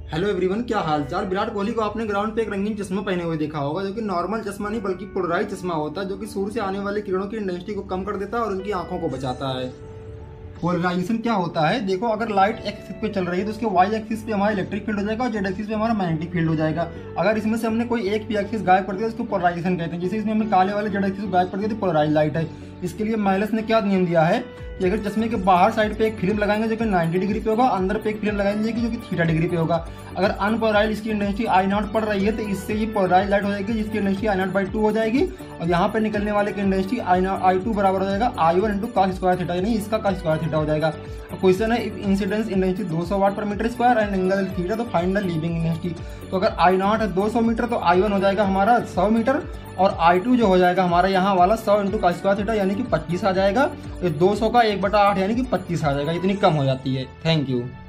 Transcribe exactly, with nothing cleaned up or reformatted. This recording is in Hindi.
हेलो एवरीवन, क्या हालचाल। विराट कोहली को आपने ग्राउंड पे एक रंगीन चश्मा पहने हुए देखा होगा, जो कि नॉर्मल चश्मा नहीं बल्कि पोलराइज चश्मा होता है, जो कि सूर्य से आने वाले किरणों की इंटेंसिटी को कम कर देता है और उनकी आंखों को बचाता है। पोलराइजेशन क्या होता है, देखो अगर लाइट एक्सिस पे चल रही है तो उसके वाई एक्सिस पे हमारा इलेक्ट्रिक फील्ड हो जाएगा और जेड एक्सिस पे हमारा मैग्नेटिक फील्ड हो जाएगा। अगर इसमें से हमने कोई एक पी एक्सिस गायब कर दिया उसको पोलराइजेशन कहते हैं। जैसे इसमें हमने काले वाले जेड एक्सिस को गायब कर दिया तो पोलराइज लाइट है। इसके लिए माइलस ने क्या नियम दिया है कि अगर चश्मे के बाहर साइड पे एक फिल्म लगाएंगे जो कि नब्बे डिग्री पे होगा, अंदर पे एक फिल्म लगाएंगे जो कि थीटा डिग्री पे होगा। अगर अनपोलराइज इसकी इंटेंसिटी आई नॉट पड़ रही है तो इससे ये पोलराइज लाइट हो जाएगी, जिसकी intensity I naught by two हो जाएगी और यहाँ पे निकलने वाले की इंटेंसिटी आई आई टू बराबर हो जाएगा I one into cos square theta, यानी इसका कॉस स्क्वायर थीटा हो जाएगा। क्वेश्चन है इंसिडेंस इंटेंसिटी दो सौ वाट पर metre square and angle theta, तो फाइंड द लीविंग इंटेंसिटी। तो अगर आई नॉट है दो सौ मीटर तो आई वन हो जाएगा हमारा सौ मीटर और आई टू जो हो जाएगा हमारा यहाँ वाला सौ इंटू का स्क्वायर थीटा यानी कि पच्चीस आ जाएगा। दो सौ का एक बटा आठ यानी कि पच्चीस आ जाएगा, इतनी कम हो जाती है। Thank you.